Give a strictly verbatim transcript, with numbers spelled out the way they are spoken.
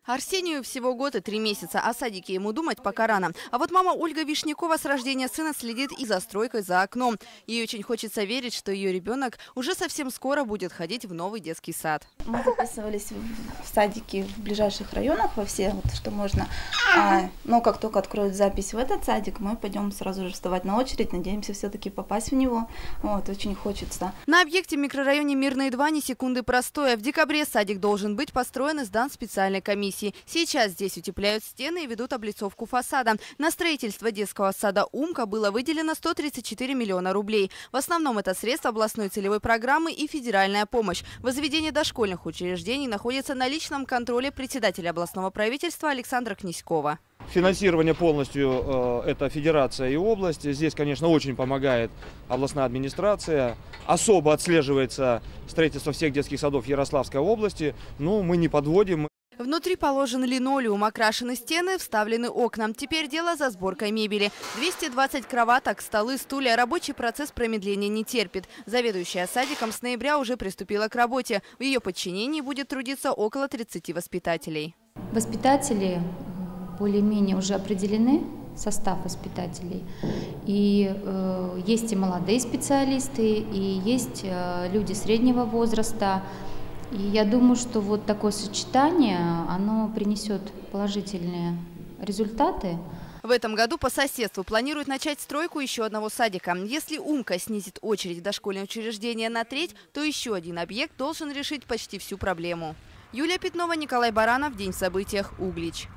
Арсению всего год и три месяца, о садике ему думать пока рано. А вот мама Ольга Вишнякова с рождения сына следит и за стройкой за окном. Ей очень хочется верить, что ее ребенок уже совсем скоро будет ходить в новый детский сад. Мы записывались в садики в ближайших районах, во все, вот, что можно. А, но как только откроют запись в этот садик, мы пойдем сразу же вставать на очередь. Надеемся все-таки попасть в него. Вот, очень хочется. На объекте в микрорайоне Мирные два ни секунды простоя. В декабре садик должен быть построен и сдан специальной комиссии. Сейчас здесь утепляют стены и ведут облицовку фасада. На строительство детского сада «Умка» было выделено сто тридцать четыре миллиона рублей. В основном это средства областной целевой программы и федеральная помощь. Возведение дошкольных учреждений находится на личном контроле председателя областного правительства Александра Князькова. Финансирование полностью э, это федерация и область. Здесь, конечно, очень помогает областная администрация. Особо отслеживается строительство всех детских садов Ярославской области. Но мы не подводим. Внутри положен линолеум, окрашены стены, вставлены окна. Теперь дело за сборкой мебели. двести двадцать кроваток, столы, стулья. Рабочий процесс промедления не терпит. Заведующая садиком с ноября уже приступила к работе. В ее подчинении будет трудиться около тридцати воспитателей. Воспитатели более-менее уже определены, состав воспитателей. И э, есть и молодые специалисты, и есть э, люди среднего возраста. И я думаю, что вот такое сочетание, оно принесет положительные результаты. В этом году по соседству планируют начать стройку еще одного садика. Если «Умка» снизит очередь в дошкольное учреждение на треть, то еще один объект должен решить почти всю проблему. Юлия Пятнова, Николай Баранов. День в событиях. Углич.